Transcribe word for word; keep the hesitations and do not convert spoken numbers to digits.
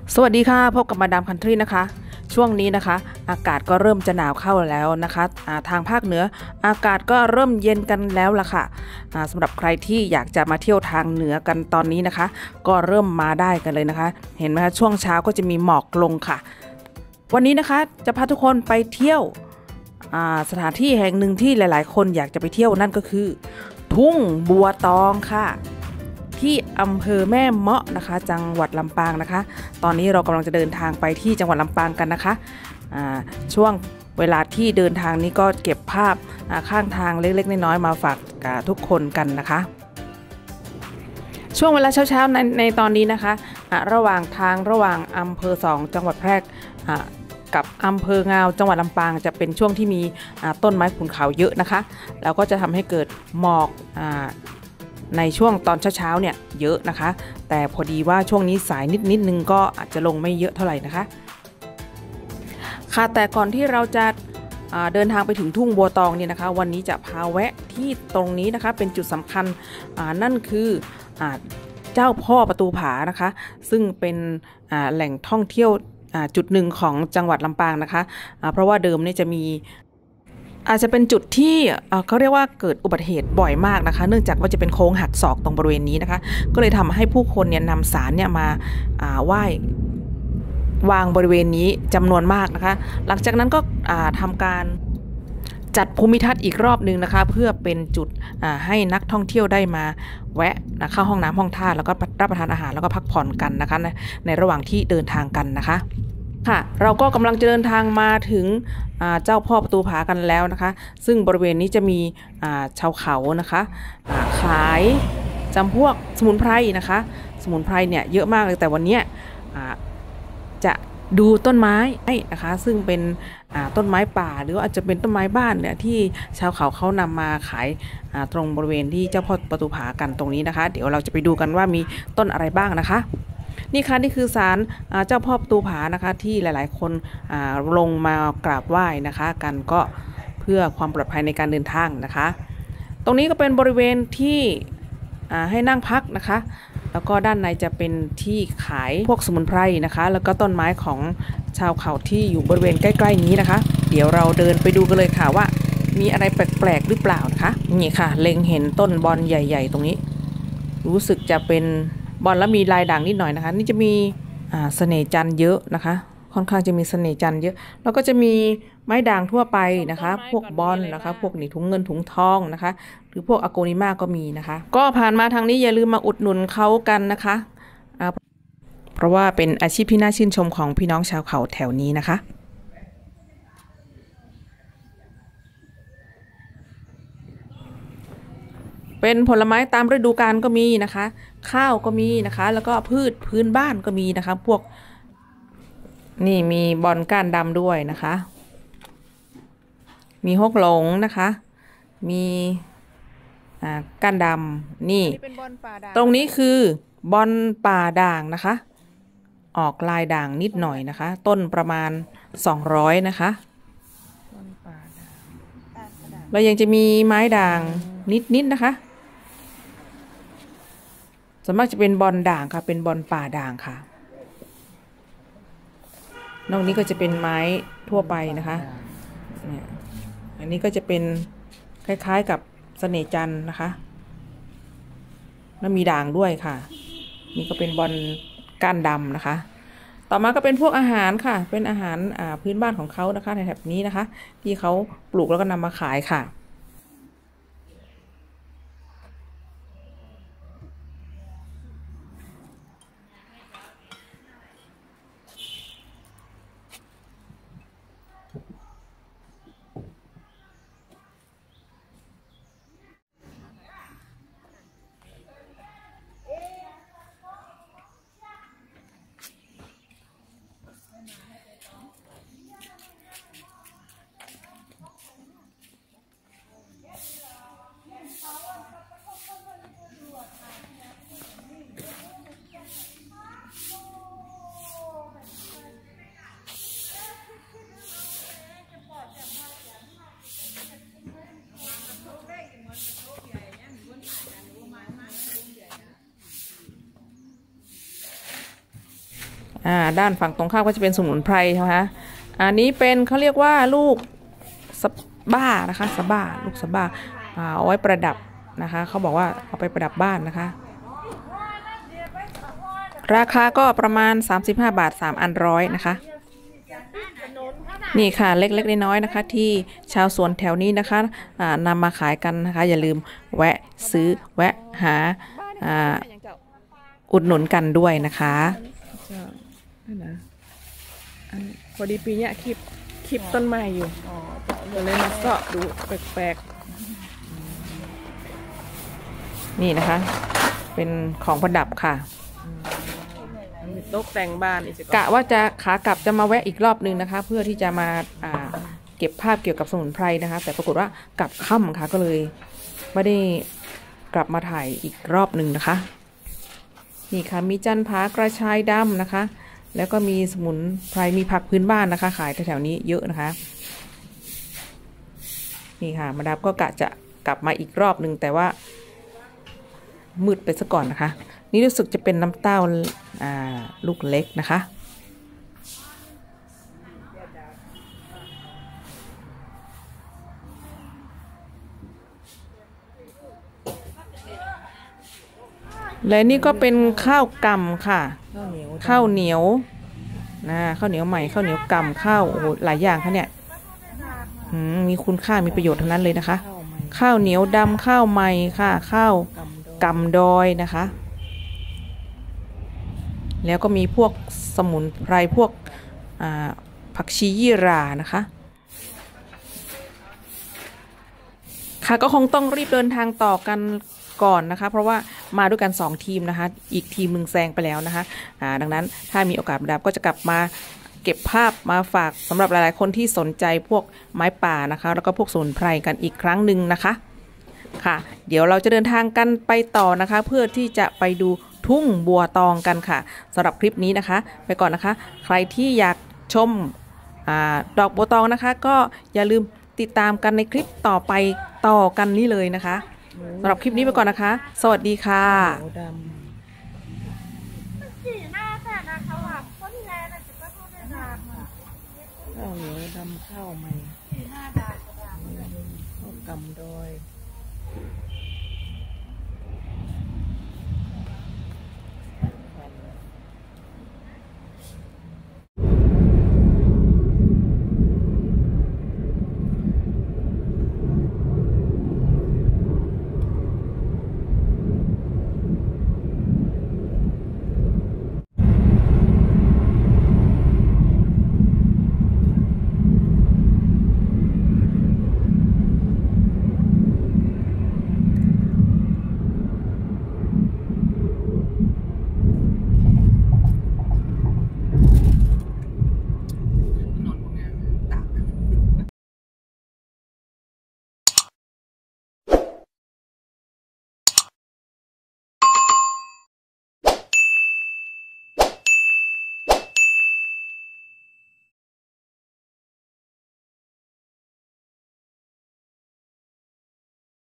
สวัสดีค่ะพบกับมาดามคันทรีนะคะช่วงนี้นะคะอากาศก็เริ่มจะหนาวเข้าแล้วนะคะทางภาคเหนืออากาศก็เริ่มเย็นกันแล้วล่ะค่ะสำหรับใครที่อยากจะมาเที่ยวทางเหนือกันตอนนี้นะคะก็เริ่มมาได้กันเลยนะคะเห็นไหมคะช่วงเช้าก็จะมีหมอกลงค่ะวันนี้นะคะจะพาทุกคนไปเที่ยวสถานที่แห่งหนึ่งที่หลายๆคนอยากจะไปเที่ยวนั่นก็คือทุ่งบัวตองค่ะที่อำเภอแม่เมาะนะคะจังหวัดลำปางนะคะตอนนี้เรากำลังจะเดินทางไปที่จังหวัดลำปางกันนะคะช่วงเวลาที่เดินทางนี้ก็เก็บภาพข้างทางเล็กๆน้อยๆมาฝากทุกคนกันนะคะช่วงเวลาเช้าๆในในตอนนี้นะคะระหว่างทางระหว่างอำเภอสองจังหวัดแพร่กับอำเภองาวจังหวัดลำปางจะเป็นช่วงที่มีต้นไม้ขุนเขาเยอะนะคะแล้วก็จะทำให้เกิดหมอกในช่วงตอนเช้าๆเนี่ยเยอะนะคะแต่พอดีว่าช่วงนี้สายนิดนิดนึงก็อาจจะลงไม่เยอะเท่าไหร่นะคะค่ะแต่ก่อนที่เราจะเดินทางไปถึงทุ่งบัวตองเนี่ยนะคะวันนี้จะพาแวะที่ตรงนี้นะคะเป็นจุดสำคัญนั่นคือเจ้าพ่อประตูผานะคะซึ่งเป็นแหล่งท่องเที่ยวจุดหนึ่งของจังหวัดลำปางนะคะเพราะว่าเดิมเนี่ยจะมีอาจจะเป็นจุดที่เขาเรียกว่าเกิดอุบัติเหตุบ่อยมากนะคะเนื่องจากว่าจะเป็นโค้งหักศอกตรงบริเวณนี้นะคะก็เลยทำให้ผู้คนเนี่ยนำศาลเนี่ยมาไหว้วางบริเวณนี้จำนวนมากนะคะหลังจากนั้นก็ทำการจัดภูมิทัศน์อีกรอบนึงนะคะเพื่อเป็นจุดให้นักท่องเที่ยวได้มาแวะเข้าห้องน้ำห้องท่าแล้วก็รับประทานอาหารแล้วก็พักผ่อนกันนะคะในในระหว่างที่เดินทางกันนะคะค่ะเราก็กำลังจะเดินทางมาถึงเจ้าพ่อประตูผากันแล้วนะคะซึ่งบริเวณนี้จะมีชาวเขานะคะขายจำพวกสมุนไพรนะคะสมุนไพรเนี่ยเยอะมากเลยแต่วันนี้จะดูต้นไม้นะคะซึ่งเป็นต้นไม้ป่าหรืออาจจะเป็นต้นไม้บ้านเนี่ยที่ชาวเขาเขานำมาขายตรงบริเวณที่เจ้าพ่อประตูผากันตรงนี้นะคะเดี๋ยวเราจะไปดูกันว่ามีต้นอะไรบ้างนะคะนี่ค่ะนี่คือศาลเจ้าพ่อประตูผานะคะที่หลายๆคนลงมากราบไหว้นะคะกันก็เพื่อความปลอดภัยในการเดินทางนะคะตรงนี้ก็เป็นบริเวณที่ให้นั่งพักนะคะแล้วก็ด้านในจะเป็นที่ขายพวกสมุนไพรนะคะแล้วก็ต้นไม้ของชาวเขาที่อยู่บริเวณใกล้ๆนี้นะคะเดี๋ยวเราเดินไปดูกันเลยค่ะว่ามีอะไรแปลกๆหรือเปล่านะคะนี่ค่ะเล็งเห็นต้นบอนใหญ่ๆตรงนี้รู้สึกจะเป็นบอลแล้วมีลายด่างนิดหน่อยนะคะนี่จะมีเสน่ห์จันทร์เยอะนะคะค่อนข้างจะมีเสน่ห์จันทร์เยอะแล้วก็จะมีไม้ด่างทั่วไปนะคะพวกบอลนะคะพวกหนีถุงเงินถุงทองนะคะหรือพวกอโกนิมาก็มีนะคะก็ผ่านมาทางนี้อย่าลืมมาอุดหนุนเขากันนะคะเพราะว่าเป็นอาชีพที่น่าชื่นชมของพี่น้องชาวเขาแถวนี้นะคะเป็นผลไม้ตามฤดูกาลก็มีนะคะข้าวก็มีนะคะแล้วก็พืชพื้นบ้านก็มีนะคะพวกนี่มีบอนก้านดำด้วยนะคะมีฮกหลงนะคะมีก้านดำนี่ตรงนี้คือบอนป่าด่างนะคะออกลายด่างนิดหน่อยนะคะต้นประมาณสองร้อยนะคะแล้วยังจะมีไม้ด่างนิดๆนะคะส่วนมากจะเป็นบอนด่างค่ะเป็นบอนป่าด่างค่ะนอกนี้ก็จะเป็นไม้ทั่วไปนะคะเนี่ยอันนี้ก็จะเป็นคล้ายๆกับเสน่ห์จันทร์นะคะแล้วมีด่างด้วยค่ะนี่ก็เป็นบอนก้านดำนะคะต่อมาก็เป็นพวกอาหารค่ะเป็นอาหารพื้นบ้านของเขานะคะในแถบนี้นะคะที่เขาปลูกแล้วก็นำมาขายค่ะอ่าด้านฝั่งตรงข้ามก็จะเป็นสมุนไพรใช่ไหมคะอันนี้เป็นเขาเรียกว่าลูกสบ้านะคะสบ้าลูกสบ้าเอาไว้ประดับนะคะเขาบอกว่าเอาไปประดับบ้านนะคะราคาก็ประมาณสามสิบห้าบาทสามอันร้อยนะคะนี่ค่ะเล็กๆน้อยๆนะคะที่ชาวสวนแถวนี้นะคะนำมาขายกันนะคะอย่าลืมแวะซื้อแวะหาอุดหนุนกันด้วยนะคะพอดีปีนี้คลิปคลิปต้นไม้อยู่ก็เลยมาเสาะดูแปลกๆนี่นะคะเป็นของประดับค่ะตกแต่งบ้านกะว่าจะขากลับจะมาแวะอีกรอบนึงนะคะเพื่อที่จะมาเก็บภาพเกี่ยวกับสมุนไพรนะคะแต่ปรากฏว่ากลับค่ำค่ะก็เลยไม่ได้กลับมาถ่ายอีกรอบนึงนะคะนี่ค่ะมีจันผากระชายดำนะคะแล้วก็มีสมุนไพรมีผักพื้นบ้านนะคะขายแถวๆนี้เยอะนะคะนี่ค่ะมาดามก็กะจะกลับมาอีกรอบนึงแต่ว่ามืดไปซะก่อนนะคะนี่รู้สึกจะเป็นน้ำเต้าลูกเล็กนะคะและนี่ก็เป็นข้าวกำค่ะข้าวเหนียวนะข้าวเหนียวใหม่ข้าวเหนียวกำข้าวโอ้โหหลายอย่างค่ะเนี่ยมีคุณค่ามีประโยชน์ทั้งนั้นเลยนะคะข้าวเหนียวดำข้าวใหม่ค่ะข้าวกำดอยนะคะแล้วก็มีพวกสมุนไพรพวกผักชียี่รานะคะค่ะก็คงต้องรีบเดินทางต่อกันก่อนนะคะเพราะว่ามาด้วยกันสองทีมนะคะอีกทีมหนึ่งแซงไปแล้วนะคะดังนั้นถ้ามีโอกาสดาบก็จะกลับมาเก็บภาพมาฝากสำหรับหลายๆคนที่สนใจพวกไม้ป่านะคะแล้วก็พวกสมุนไพรกันอีกครั้งหนึ่งนะคะค่ะเดี๋ยวเราจะเดินทางกันไปต่อนะคะเพื่อที่จะไปดูทุ่งบัวตองกันค่ะสำหรับคลิปนี้นะคะไปก่อนนะคะใครที่อยากชมอดอกบัวตองนะคะก็อย่าลืมติดตามกันในคลิปต่อไปต่อกันนี้เลยนะคะสำหรับคลิปนี้ไปก่อนนะคะสวัสดีค่ะข้าวเหนียวดำข้าวใหม่ข้าวกำดอย